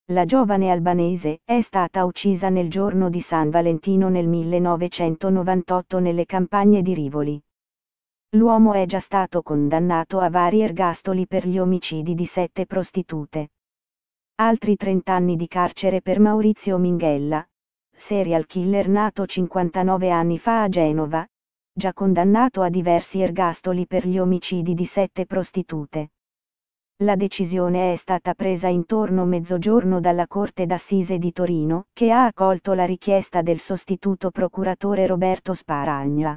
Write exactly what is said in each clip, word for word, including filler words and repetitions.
La giovane albanese è stata uccisa nel giorno di San Valentino nel millenovecentonovantotto nelle campagne di Rivoli. L'uomo è già stato condannato a vari ergastoli per gli omicidi di sette prostitute. Altri trenta anni di carcere per Maurizio Minghella, serial killer nato cinquantanove anni fa a Genova, già condannato a diversi ergastoli per gli omicidi di sette prostitute. La decisione è stata presa intorno mezzogiorno dalla Corte d'Assise di Torino, che ha accolto la richiesta del sostituto procuratore Roberto Sparagna.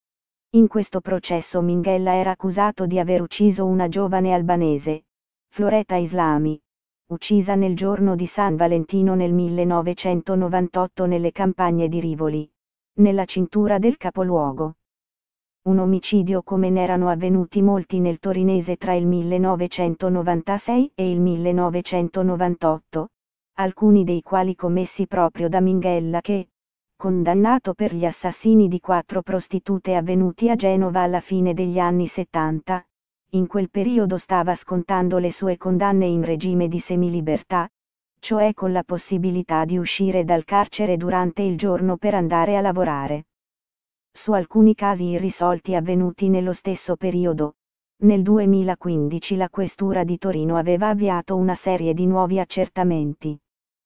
In questo processo Minghella era accusato di aver ucciso una giovane albanese, Floretta Islami, uccisa nel giorno di San Valentino nel millenovecentonovantotto nelle campagne di Rivoli, nella cintura del capoluogo. Un omicidio come ne erano avvenuti molti nel torinese tra il millenovecentonovantasei e il millenovecentonovantotto, alcuni dei quali commessi proprio da Minghella che, condannato per gli assassini di quattro prostitute avvenuti a Genova alla fine degli anni settanta, in quel periodo stava scontando le sue condanne in regime di semilibertà, cioè con la possibilità di uscire dal carcere durante il giorno per andare a lavorare. Su alcuni casi irrisolti avvenuti nello stesso periodo, nel duemilaquindici la Questura di Torino aveva avviato una serie di nuovi accertamenti.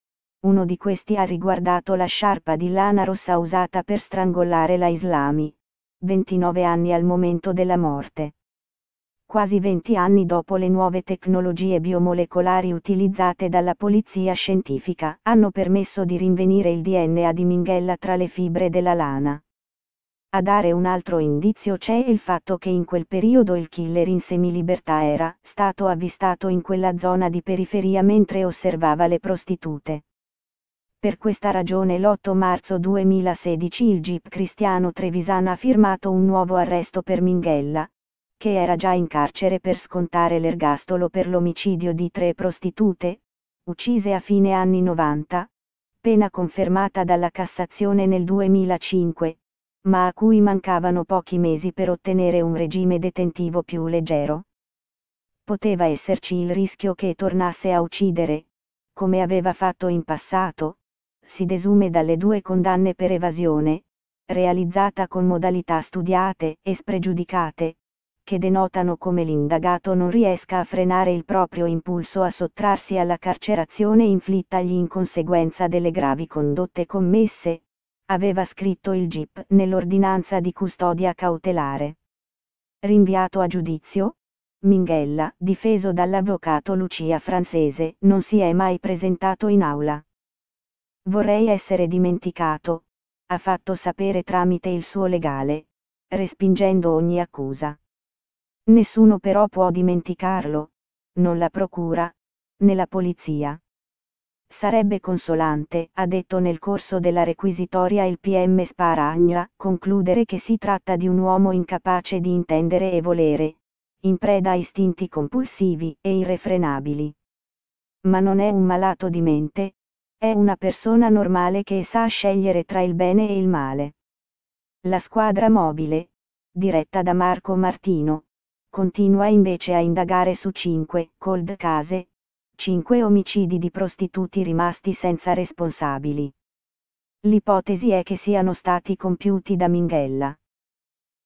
Uno di questi ha riguardato la sciarpa di lana rossa usata per strangolare la Islami, ventinove anni al momento della morte. Quasi venti anni dopo le nuove tecnologie biomolecolari utilizzate dalla polizia scientifica hanno permesso di rinvenire il D N A di Minghella tra le fibre della lana. A dare un altro indizio c'è il fatto che in quel periodo il killer in semilibertà era stato avvistato in quella zona di periferia mentre osservava le prostitute. Per questa ragione l'otto marzo duemilasedici il G I P Cristiano Trevisan ha firmato un nuovo arresto per Minghella, che era già in carcere per scontare l'ergastolo per l'omicidio di tre prostitute, uccise a fine anni novanta, pena confermata dalla Cassazione nel duemilacinque, ma a cui mancavano pochi mesi per ottenere un regime detentivo più leggero. Poteva esserci il rischio che tornasse a uccidere, come aveva fatto in passato, si desume dalle due condanne per evasione, realizzata con modalità studiate e spregiudicate, che denotano come l'indagato non riesca a frenare il proprio impulso a sottrarsi alla carcerazione inflittagli in conseguenza delle gravi condotte commesse, aveva scritto il G I P nell'ordinanza di custodia cautelare. Rinviato a giudizio, Minghella, difeso dall'avvocato Lucia Francese, non si è mai presentato in aula. Vorrei essere dimenticato, ha fatto sapere tramite il suo legale, respingendo ogni accusa. Nessuno però può dimenticarlo, non la procura, né la polizia. Sarebbe consolante, ha detto nel corso della requisitoria il P M Sparagna, concludere che si tratta di un uomo incapace di intendere e volere, in preda a istinti compulsivi e irrefrenabili. Ma non è un malato di mente, è una persona normale che sa scegliere tra il bene e il male. La squadra mobile, diretta da Marco Martino, continua invece a indagare su cinque cold case, cinque omicidi di prostituti rimasti senza responsabili. L'ipotesi è che siano stati compiuti da Minghella.